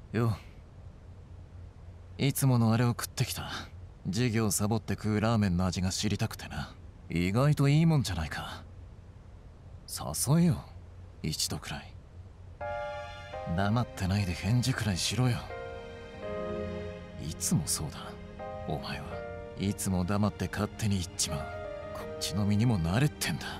よ、いつものあれを食ってきた。授業サボって食うラーメンの味が知りたくてな。意外といいもんじゃないか。誘えよ、一度くらい。黙ってないで返事くらいしろよ。いつもそうだ。お前はいつも黙って勝手に言っちまう。こっちの身にもなれってんだ。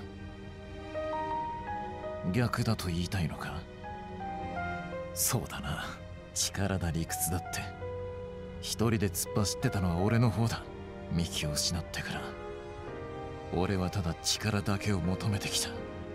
逆だと言いたいのか。そうだな、力だ理屈だって一人で突っ走ってたのは俺の方だ。幹を失ってから俺はただ力だけを求めてきた。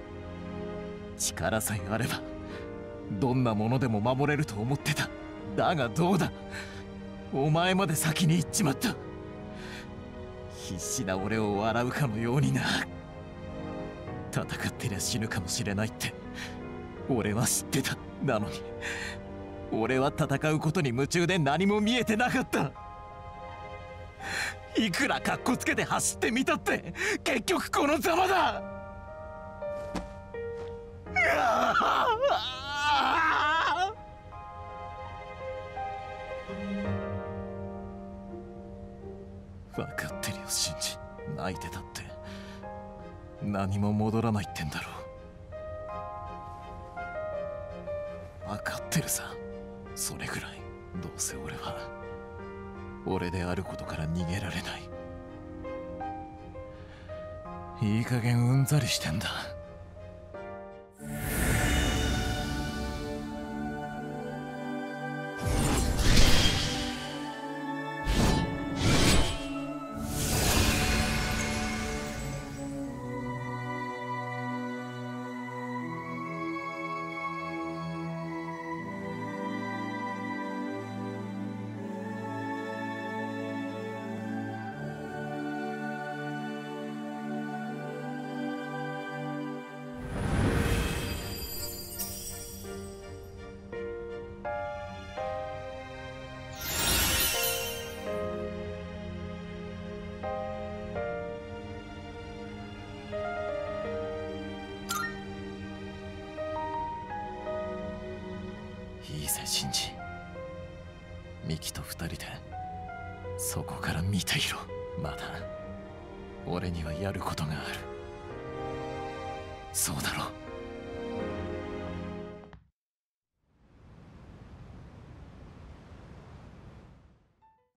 力さえあればどんなものでも守れると思ってた。だがどうだ、お前まで先に行っちまった。必死な俺を笑うかのようにな。戦ってりゃ死ぬかもしれないって俺は知ってた。なのに俺は戦うことに夢中で何も見えてなかった。いくらカッコつけて走ってみたって結局このざまだ。分かってるよシンジ。泣いてたって何も戻らないってんだろう。分かってるさ、それぐらい。どうせ俺は俺であることから逃げられない。いい加減うんざりしてんだ。いいぜシンジ、ミキと二人でそこから見ていろ。まだ俺にはやることがある。そうだろう。